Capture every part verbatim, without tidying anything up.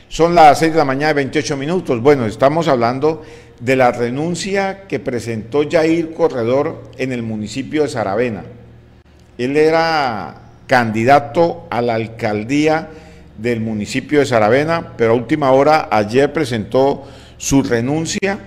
Son las seis de la mañana, veintiocho minutos. Bueno, estamos hablando de la renuncia que presentó Jair Corredor en el municipio de Saravena. Él era candidato a la alcaldía del municipio de Saravena, pero a última hora ayer presentó su renuncia.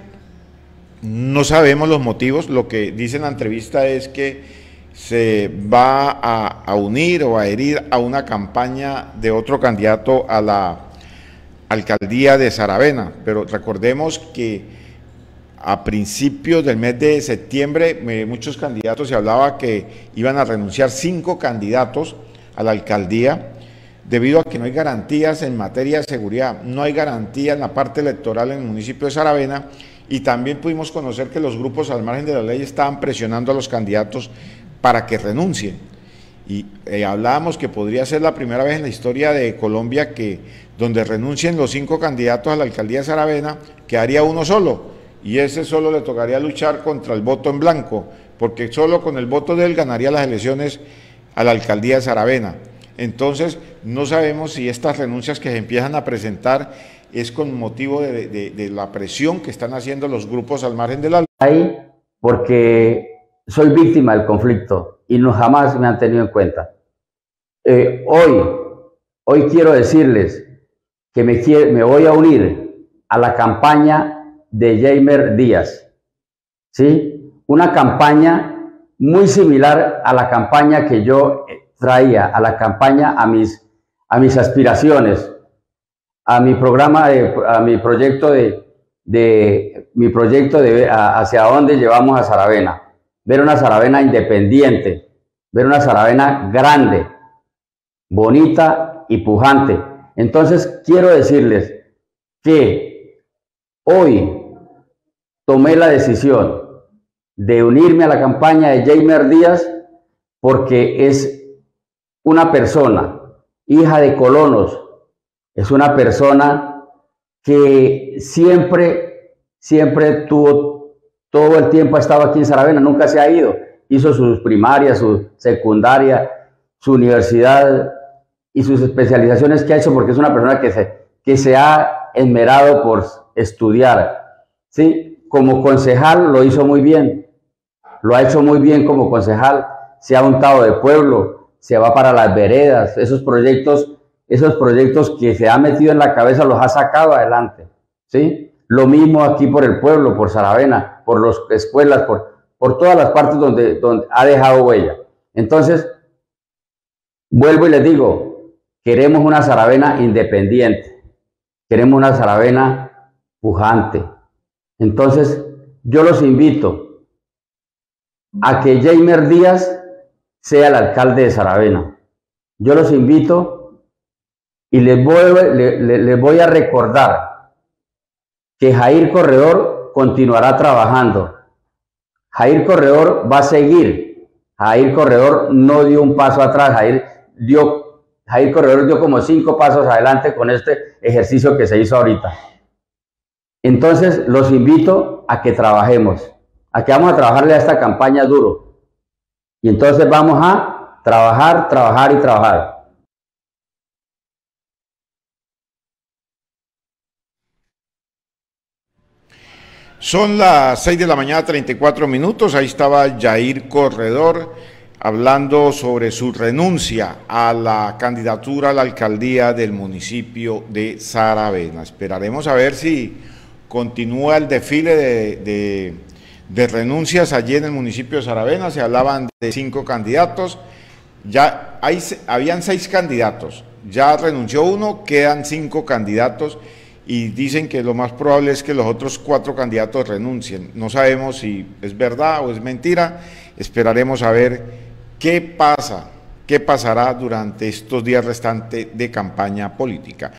No sabemos los motivos. Lo que dice en la entrevista es que se va a, a unir o a adherir a una campaña de otro candidato a la alcaldía de Saravena, pero recordemos que a principios del mes de septiembre eh, muchos candidatos se hablaba que iban a renunciar cinco candidatos a la alcaldía debido a que no hay garantías en materia de seguridad, no hay garantía en la parte electoral en el municipio de Saravena, y también pudimos conocer que los grupos al margen de la ley estaban presionando a los candidatos para que renuncien. Y eh, hablábamos que podría ser la primera vez en la historia de Colombia que donde renuncien los cinco candidatos a la alcaldía de Saravena, quedaría uno solo, y ese solo le tocaría luchar contra el voto en blanco, porque solo con el voto de él ganaría las elecciones a la alcaldía de Saravena. Entonces, no sabemos si estas renuncias que se empiezan a presentar es con motivo de, de, de la presión que están haciendo los grupos al margen de la ley. Ahí, porque soy víctima del conflicto y no jamás me han tenido en cuenta. Eh, hoy, hoy quiero decirles que me, me voy a unir a la campaña de Jamer Díaz, ¿sí? Una campaña muy similar a la campaña que yo traía, a la campaña, a mis, a mis aspiraciones, a mi programa, de, a mi proyecto de, de, mi proyecto de a, hacia dónde llevamos a Saravena. Ver una Saravena independiente, ver una Saravena grande, bonita y pujante. Entonces, quiero decirles que hoy tomé la decisión de unirme a la campaña de Jamer Díaz porque es una persona, hija de colonos, es una persona que siempre, siempre tuvo, todo el tiempo ha estado aquí en Saravena, nunca se ha ido, hizo sus primarias, su secundaria, su universidad y sus especializaciones que ha hecho, porque es una persona que se, que se ha esmerado por estudiar, ¿sí? Como concejal lo hizo muy bien, lo ha hecho muy bien como concejal, se ha untado de pueblo, se va para las veredas, esos proyectos, esos proyectos que se ha metido en la cabeza los ha sacado adelante, ¿sí? Lo mismo aquí por el pueblo, por Saravena, por las escuelas, por, por todas las partes donde, donde ha dejado huella. Entonces, vuelvo y les digo, queremos una Saravena independiente, queremos una Saravena pujante. Entonces, yo los invito a que Jamer Díaz sea el alcalde de Saravena. Yo los invito y les voy, les, les voy a recordar que Jair Corredor continuará trabajando. Jair Corredor va a seguir. Jair Corredor no dio un paso atrás. Jair, dio, Jair Corredor dio como cinco pasos adelante con este ejercicio que se hizo ahorita. Entonces, los invito a que trabajemos, a que vamos a trabajarle a esta campaña duro. Y entonces vamos a trabajar, trabajar y trabajar. Son las seis de la mañana, treinta y cuatro minutos. Ahí estaba Jair Corredor hablando sobre su renuncia a la candidatura a la alcaldía del municipio de Saravena. Esperaremos a ver si continúa el desfile de, de, de renuncias allí en el municipio de Saravena. Se hablaban de cinco candidatos, ya hay, habían seis candidatos, ya renunció uno, quedan cinco candidatos. Y dicen que lo más probable es que los otros cuatro candidatos renuncien. No sabemos si es verdad o es mentira. Esperaremos a ver qué pasa, qué pasará durante estos días restantes de campaña política.